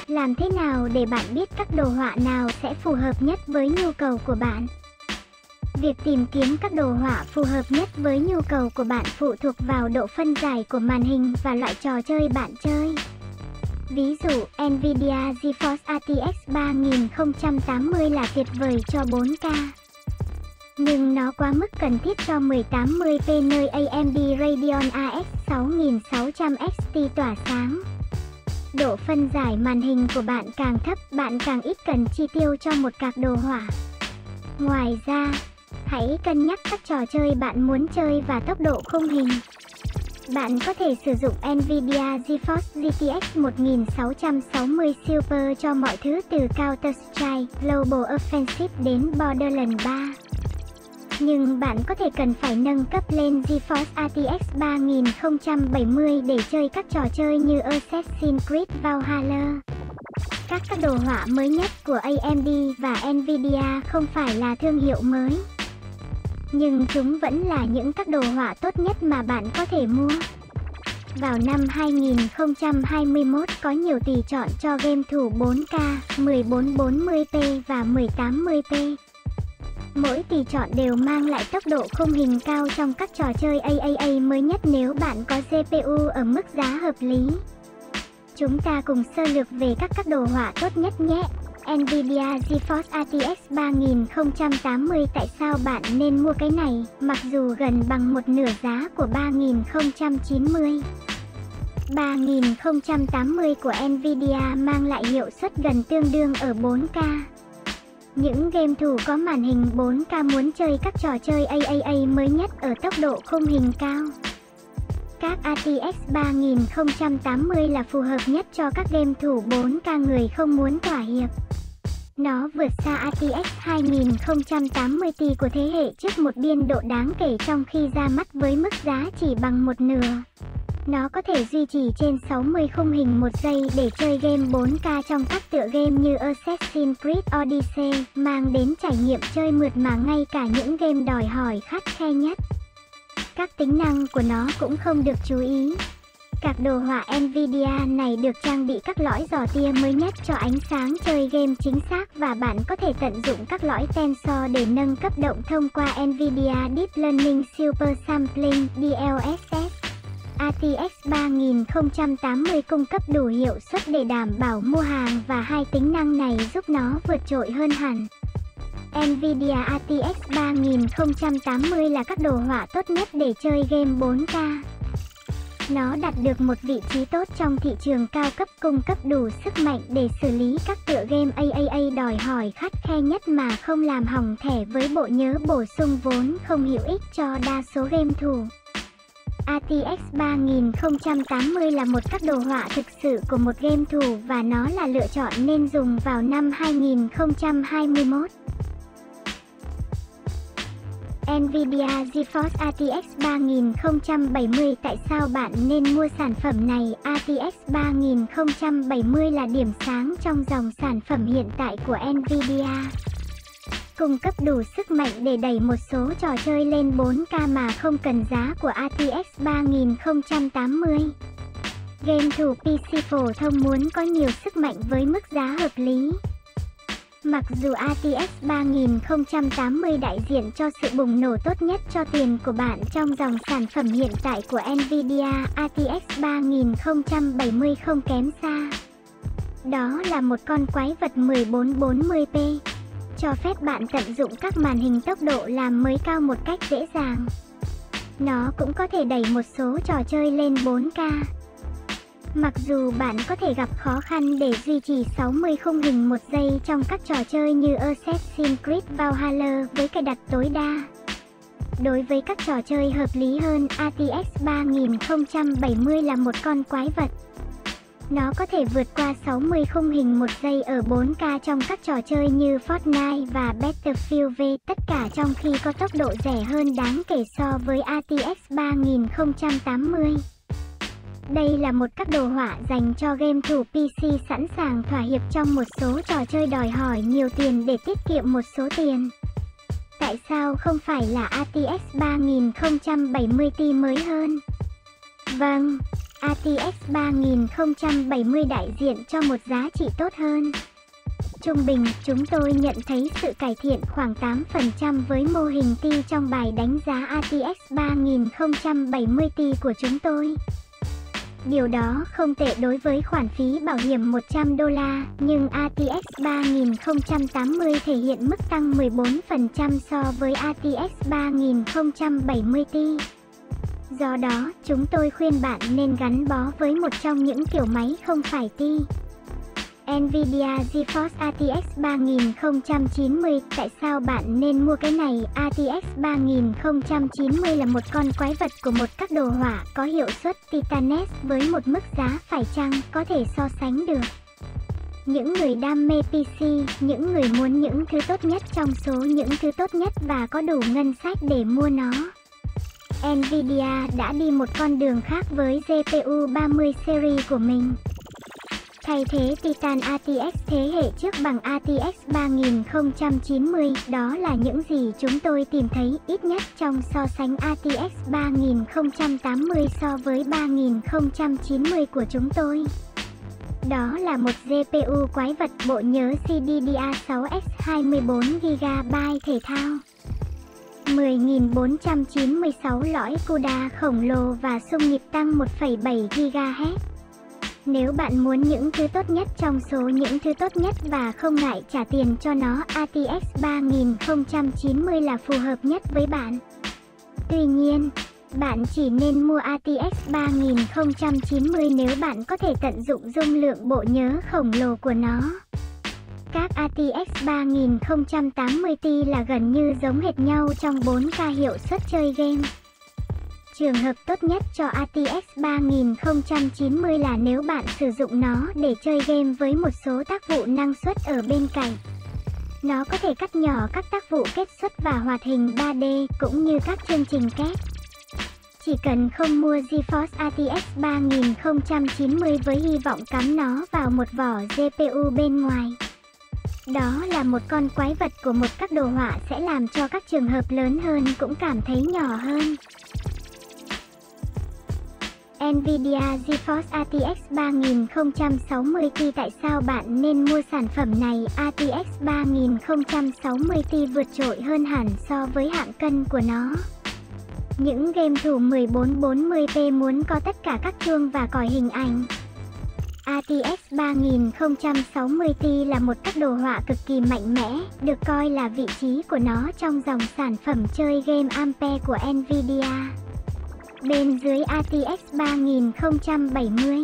Làm thế nào để bạn biết các đồ họa nào sẽ phù hợp nhất với nhu cầu của bạn? Việc tìm kiếm các đồ họa phù hợp nhất với nhu cầu của bạn phụ thuộc vào độ phân giải của màn hình và loại trò chơi bạn chơi. Ví dụ, Nvidia GeForce RTX 3080 là tuyệt vời cho 4K. Nhưng nó quá mức cần thiết cho 1080p nơi AMD Radeon RX 6600 XT tỏa sáng. Độ phân giải màn hình của bạn càng thấp, bạn càng ít cần chi tiêu cho một card đồ họa. Ngoài ra, hãy cân nhắc các trò chơi bạn muốn chơi và tốc độ khung hình. Bạn có thể sử dụng Nvidia GeForce GTX 1660 Super cho mọi thứ từ Counter-Strike Global Offensive đến Borderlands 3. Nhưng bạn có thể cần phải nâng cấp lên GeForce RTX 3070 để chơi các trò chơi như Assassin's Creed Valhalla. Các đồ họa mới nhất của AMD và Nvidia không phải là thương hiệu mới, nhưng chúng vẫn là những các đồ họa tốt nhất mà bạn có thể mua. Vào năm 2021 có nhiều tùy chọn cho game thủ 4K, 1440p và 1080p. Mỗi tùy chọn đều mang lại tốc độ khung hình cao trong các trò chơi AAA mới nhất nếu bạn có GPU ở mức giá hợp lý. Chúng ta cùng sơ lược về các đồ họa tốt nhất nhé. Nvidia GeForce RTX 3080. Tại sao bạn nên mua cái này, mặc dù gần bằng một nửa giá của 3090? 3080 của Nvidia mang lại hiệu suất gần tương đương ở 4K. Những game thủ có màn hình 4K muốn chơi các trò chơi AAA mới nhất ở tốc độ khung hình cao. Các RTX 3080 là phù hợp nhất cho các game thủ 4K người không muốn thỏa hiệp. Nó vượt xa RTX 2080 Ti của thế hệ trước một biên độ đáng kể trong khi ra mắt với mức giá chỉ bằng một nửa. Nó có thể duy trì trên 60 khung hình một giây để chơi game 4K trong các tựa game như Assassin's Creed Odyssey, mang đến trải nghiệm chơi mượt mà ngay cả những game đòi hỏi khắt khe nhất. Các tính năng của nó cũng không được chú ý. Các đồ họa Nvidia này được trang bị các lõi dò tia mới nhất cho ánh sáng chơi game chính xác và bạn có thể tận dụng các lõi tensor để nâng cấp động thông qua Nvidia Deep Learning Super Sampling DLSS. RTX 3080 cung cấp đủ hiệu suất để đảm bảo mua hàng và hai tính năng này giúp nó vượt trội hơn hẳn. Nvidia RTX 3080 là các đồ họa tốt nhất để chơi game 4K. Nó đạt được một vị trí tốt trong thị trường cao cấp, cung cấp đủ sức mạnh để xử lý các tựa game AAA đòi hỏi khắt khe nhất mà không làm hỏng thẻ với bộ nhớ bổ sung vốn không hữu ích cho đa số game thủ. RTX 3080 là một các đồ họa thực sự của một game thủ và nó là lựa chọn nên dùng vào năm 2021. Nvidia GeForce RTX 3070. Tại sao bạn nên mua sản phẩm này? RTX 3070 là điểm sáng trong dòng sản phẩm hiện tại của Nvidia. Cung cấp đủ sức mạnh để đẩy một số trò chơi lên 4K mà không cần giá của RTX 3080. Game thủ PC phổ thông muốn có nhiều sức mạnh với mức giá hợp lý. Mặc dù RTX 3080 đại diện cho sự bùng nổ tốt nhất cho tiền của bạn trong dòng sản phẩm hiện tại của Nvidia, RTX 3070 không kém xa. Đó là một con quái vật 1440p, cho phép bạn tận dụng các màn hình tốc độ làm mới cao một cách dễ dàng. Nó cũng có thể đẩy một số trò chơi lên 4K. Mặc dù bạn có thể gặp khó khăn để duy trì 60 khung hình một giây trong các trò chơi như Assassin's Creed Valhalla với cài đặt tối đa. Đối với các trò chơi hợp lý hơn, RTX 3070 là một con quái vật. Nó có thể vượt qua 60 khung hình một giây ở 4K trong các trò chơi như Fortnite và Battlefield V, tất cả trong khi có tốc độ rẻ hơn đáng kể so với RTX 3080. Đây là một các đồ họa dành cho game thủ PC sẵn sàng thỏa hiệp trong một số trò chơi đòi hỏi nhiều tiền để tiết kiệm một số tiền. Tại sao không phải là RTX 3070 Ti mới hơn? Vâng, RTX 3070 đại diện cho một giá trị tốt hơn. Trung bình, chúng tôi nhận thấy sự cải thiện khoảng 8% với mô hình Ti trong bài đánh giá RTX 3070 Ti của chúng tôi. Điều đó không tệ đối với khoản phí bảo hiểm $100, nhưng RTX 3080 thể hiện mức tăng 14% so với RTX 3070 Ti. Do đó, chúng tôi khuyên bạn nên gắn bó với một trong những kiểu máy không phải Ti. Nvidia GeForce RTX 3090. Tại sao bạn nên mua cái này? RTX 3090 là một con quái vật của một các đồ họa có hiệu suất Titanes với một mức giá phải chăng có thể so sánh được. Những người đam mê PC, những người muốn những thứ tốt nhất trong số những thứ tốt nhất và có đủ ngân sách để mua nó. Nvidia đã đi một con đường khác với GPU 30 series của mình. Thay thế Titan RTX thế hệ trước bằng RTX 3090, đó là những gì chúng tôi tìm thấy ít nhất trong so sánh RTX 3080 so với 3090 của chúng tôi. Đó là một GPU quái vật, bộ nhớ GDDR6X 24GB thể thao, 10.496 lõi CUDA khổng lồ và xung nhịp tăng 1,7 GHz. Nếu bạn muốn những thứ tốt nhất trong số những thứ tốt nhất và không ngại trả tiền cho nó, RTX 3090 là phù hợp nhất với bạn. Tuy nhiên, bạn chỉ nên mua RTX 3090 nếu bạn có thể tận dụng dung lượng bộ nhớ khổng lồ của nó. Các RTX 3080 Ti là gần như giống hệt nhau trong 4K hiệu suất chơi game. Trường hợp tốt nhất cho RTX 3090 là nếu bạn sử dụng nó để chơi game với một số tác vụ năng suất ở bên cạnh. Nó có thể cắt nhỏ các tác vụ kết xuất và hoạt hình 3D cũng như các chương trình kép. Chỉ cần không mua GeForce RTX 3090 với hy vọng cắm nó vào một vỏ GPU bên ngoài. Đó là một con quái vật của một các đồ họa sẽ làm cho các trường hợp lớn hơn cũng cảm thấy nhỏ hơn. Nvidia GeForce RTX 3060 Ti. Tại sao bạn nên mua sản phẩm này? RTX 3060 Ti vượt trội hơn hẳn so với hạng cân của nó. Những game thủ 1440p muốn có tất cả các chuông và còi hình ảnh. RTX 3060 Ti là một các đồ họa cực kỳ mạnh mẽ, được coi là vị trí của nó trong dòng sản phẩm chơi game Ampere của Nvidia. Bên dưới RTX 3070,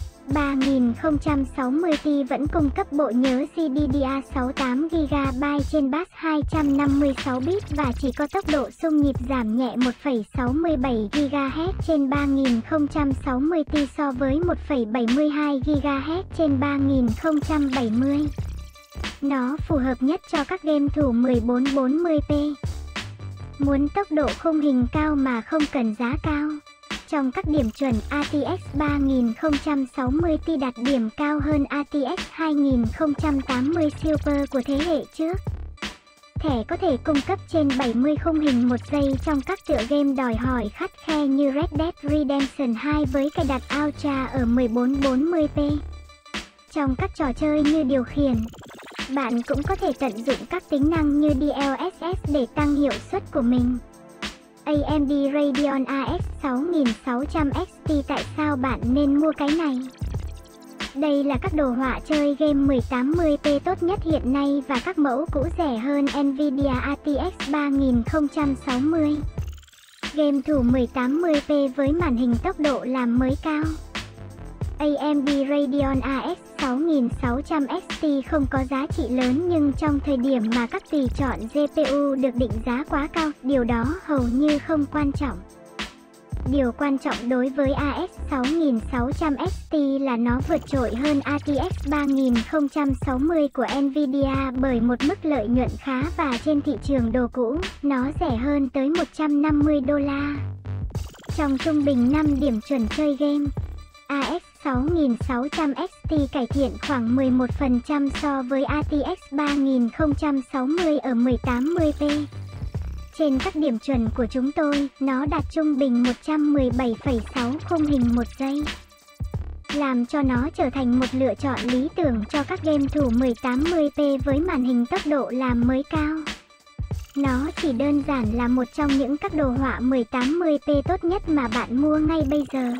3060 Ti vẫn cung cấp bộ nhớ GDDR6 8GB trên bus 256bit và chỉ có tốc độ xung nhịp giảm nhẹ 1,67 GHz trên 3060 Ti so với 1,72 GHz trên 3070. Nó phù hợp nhất cho các game thủ 1440p. Muốn tốc độ khung hình cao mà không cần giá cao. Trong các điểm chuẩn, RTX 3060 Ti đạt điểm cao hơn RTX 2080 Super của thế hệ trước. Thẻ có thể cung cấp trên 70 khung hình một giây trong các tựa game đòi hỏi khắt khe như Red Dead Redemption 2 với cài đặt Ultra ở 1440p. Trong các trò chơi như điều khiển, bạn cũng có thể tận dụng các tính năng như DLSS để tăng hiệu suất của mình. AMD Radeon RX 6600 XT. Tại sao bạn nên mua cái này? Đây là các đồ họa chơi game 1080p tốt nhất hiện nay và các mẫu cũ rẻ hơn Nvidia RTX 3060. Game thủ 1080p với màn hình tốc độ làm mới cao. AMD Radeon RX 6600 XT không có giá trị lớn, nhưng trong thời điểm mà các tùy chọn GPU được định giá quá cao, điều đó hầu như không quan trọng. Điều quan trọng đối với RX 6600 XT là nó vượt trội hơn RTX 3060 của Nvidia bởi một mức lợi nhuận khá, và trên thị trường đồ cũ, nó rẻ hơn tới $150. Trong trung bình 5 điểm chuẩn chơi game, RX 6600 XT cải thiện khoảng 11% so với RTX 3060 ở 1080p. Trên các điểm chuẩn của chúng tôi, nó đạt trung bình 117,6 khung hình một giây. làm cho nó trở thành một lựa chọn lý tưởng cho các game thủ 1080p với màn hình tốc độ làm mới cao. Nó chỉ đơn giản là một trong những các đồ họa 1080p tốt nhất mà bạn mua ngay bây giờ.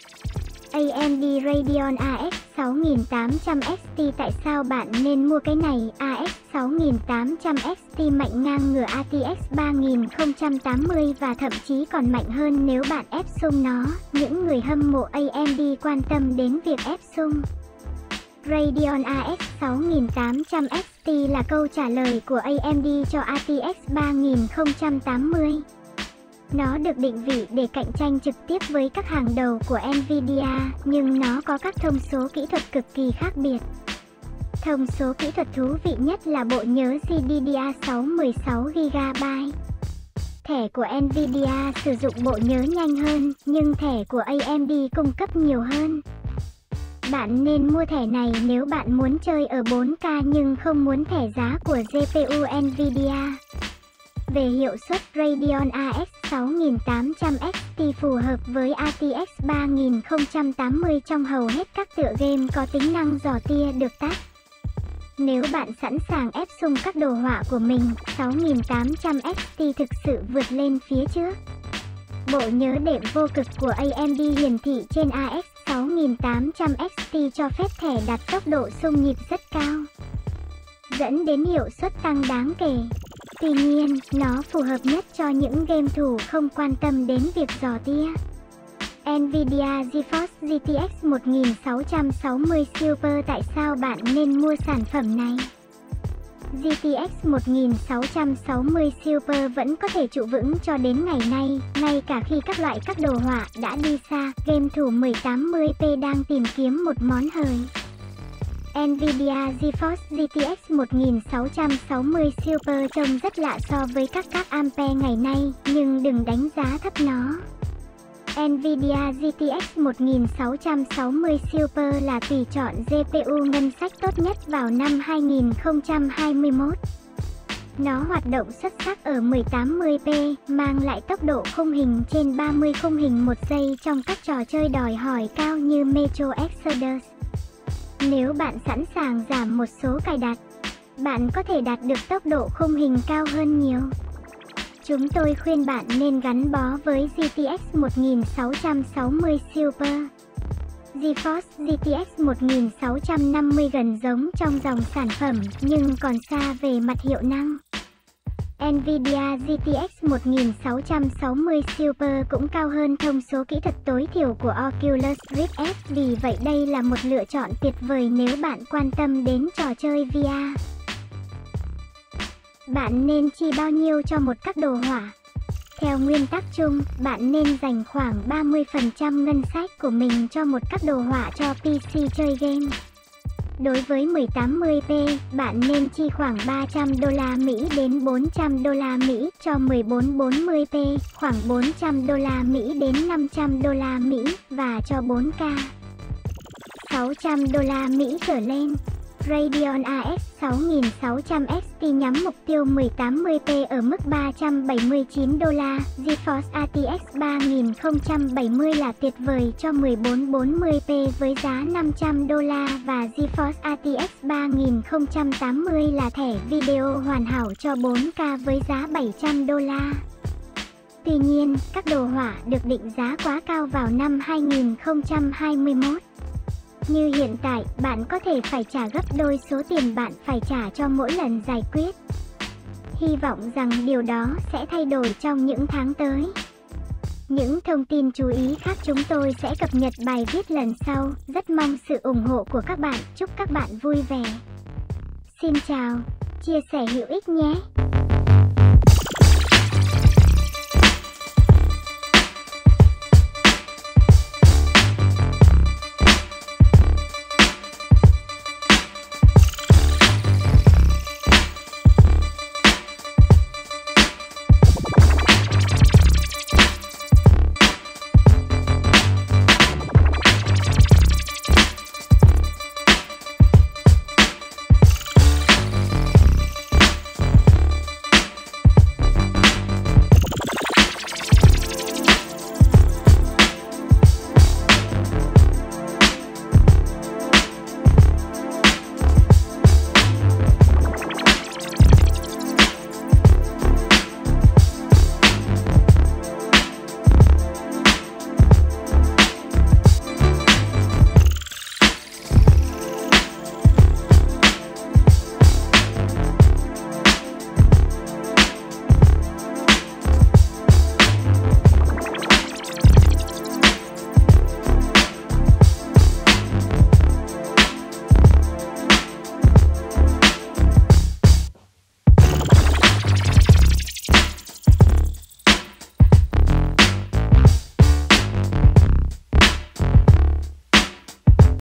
AMD Radeon RX 6800 XT. Tại sao bạn nên mua cái này? RX 6800 XT mạnh ngang ngửa RTX 3080 và thậm chí còn mạnh hơn nếu bạn ép sung nó. Những người hâm mộ AMD quan tâm đến việc ép sung Radeon RX 6800 XT là câu trả lời của AMD cho RTX 3080. Nó được định vị để cạnh tranh trực tiếp với các hàng đầu của Nvidia, nhưng nó có các thông số kỹ thuật cực kỳ khác biệt. Thông số kỹ thuật thú vị nhất là bộ nhớ GDDR6 16GB. Thẻ của Nvidia sử dụng bộ nhớ nhanh hơn, nhưng thẻ của AMD cung cấp nhiều hơn. Bạn nên mua thẻ này nếu bạn muốn chơi ở 4K nhưng không muốn thẻ giá của GPU Nvidia. Về hiệu suất, Radeon RX 6800 XT phù hợp với RTX 3080 trong hầu hết các tựa game có tính năng dò tia được tắt. Nếu bạn sẵn sàng ép sung các đồ họa của mình, 6800 XT thực sự vượt lên phía trước. Bộ nhớ đệm vô cực của AMD hiển thị trên RX 6800 XT cho phép thẻ đạt tốc độ xung nhịp rất cao, dẫn đến hiệu suất tăng đáng kể. Tuy nhiên, nó phù hợp nhất cho những game thủ không quan tâm đến việc dò tia. Nvidia GeForce GTX 1660 Super. Tại sao bạn nên mua sản phẩm này? GTX 1660 Super vẫn có thể trụ vững cho đến ngày nay, ngay cả khi các đồ họa đã đi xa, game thủ 1080p đang tìm kiếm một món hời. Nvidia GeForce GTX 1660 Super trông rất lạ so với các Ampere ngày nay, nhưng đừng đánh giá thấp nó. Nvidia GTX 1660 Super là tùy chọn GPU ngân sách tốt nhất vào năm 2021. Nó hoạt động xuất sắc ở 1080p, mang lại tốc độ khung hình trên 30 khung hình một giây trong các trò chơi đòi hỏi cao như Metro Exodus. Nếu bạn sẵn sàng giảm một số cài đặt, bạn có thể đạt được tốc độ khung hình cao hơn nhiều. Chúng tôi khuyên bạn nên gắn bó với GTX 1660 Super. GeForce GTX 1650 gần giống trong dòng sản phẩm, nhưng còn xa về mặt hiệu năng. Nvidia GTX 1660 Super cũng cao hơn thông số kỹ thuật tối thiểu của Oculus Rift S, vì vậy đây là một lựa chọn tuyệt vời nếu bạn quan tâm đến trò chơi VR. Bạn nên chi bao nhiêu cho một các đồ họa? Theo nguyên tắc chung, bạn nên dành khoảng 30% ngân sách của mình cho một các đồ họa cho PC chơi game. Đối với 1080p, bạn nên chi khoảng $300 đến $400, cho 1440p khoảng $400 đến $500 và cho 4K $600 trở lên. Radeon RX 6600 XT nhắm mục tiêu 1080p ở mức $379. GeForce RTX 3070 là tuyệt vời cho 1440p với giá $500 và GeForce RTX 3080 là thẻ video hoàn hảo cho 4K với giá $700. Tuy nhiên, các đồ họa được định giá quá cao vào năm 2021. Như hiện tại, bạn có thể phải trả gấp đôi số tiền bạn phải trả cho mỗi lần giải quyết. Hy vọng rằng điều đó sẽ thay đổi trong những tháng tới. Những thông tin chú ý khác chúng tôi sẽ cập nhật bài viết lần sau. Rất mong sự ủng hộ của các bạn. Chúc các bạn vui vẻ. Xin chào, chia sẻ hữu ích nhé.